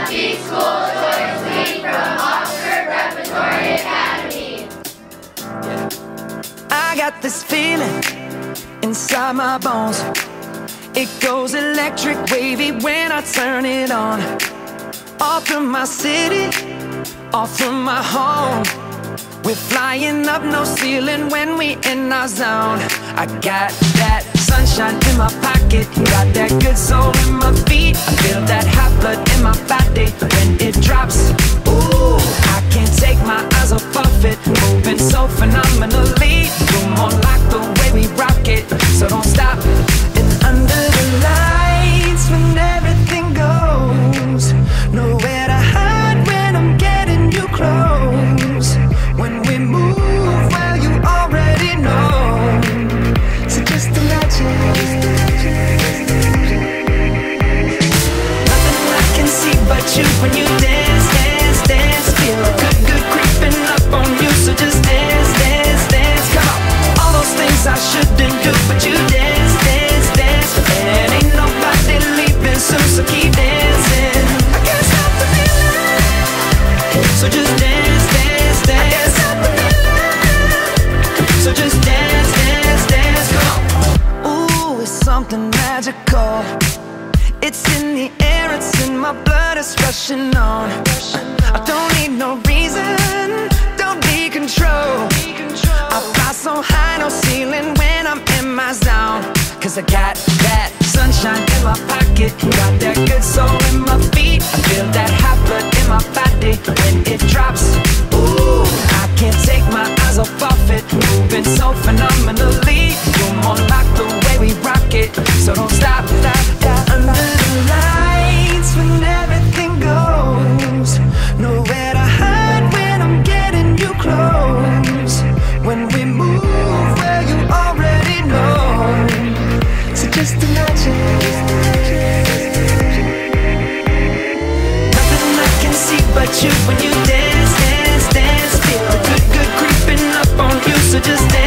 Happy School Choice Week from Oxford Preparatory Academy. I got this feeling inside my bones. It goes electric wavy when I turn it on. All through my city, all through my home. We're flying up, no ceiling when we in our zone. I got that sunshine in my pocket, got that good soul in my feet. I feel that hot blood in my body when it drops. Ooh, I can't take my eyes off of it, moving so phenomenally. You're more like the way we rock it, so don't stop. And under the lights when everything goes, nowhere to hide when I'm getting you close. When we move, well, you already know. So just imagine. Nothing I can see but you when you dance, dance, dance. Feel good, good creeping up on you. So just dance, dance, dance. Come on. All those things I shouldn't do, but you dance, dance, dance. And ain't nobody leaving soon, so keep dancing. I can't stop the feeling. So just dance, dance, dance. So just dance, dance, dance, come on. Ooh, it's something magical. It's in the air, it's in my blood, it's rushing on. I don't need no reason, don't need control. I fly so high, no ceiling when I'm in my zone. Cause I got that sunshine in my pocket, got that good soul in my feet. I feel that hot blood in my body when it drops. Ooh, I can't take my eyes off of it, moving so phenomenally. You're more like the way we rock it, so don't stop, stop, stop. Under the lights when everything goes, nowhere to hide when I'm getting you close. When we move, well, you already know. So just imagine. Nothing I can see but you when you dance, dance, dance. Feel good, good creeping up on you, so just dance.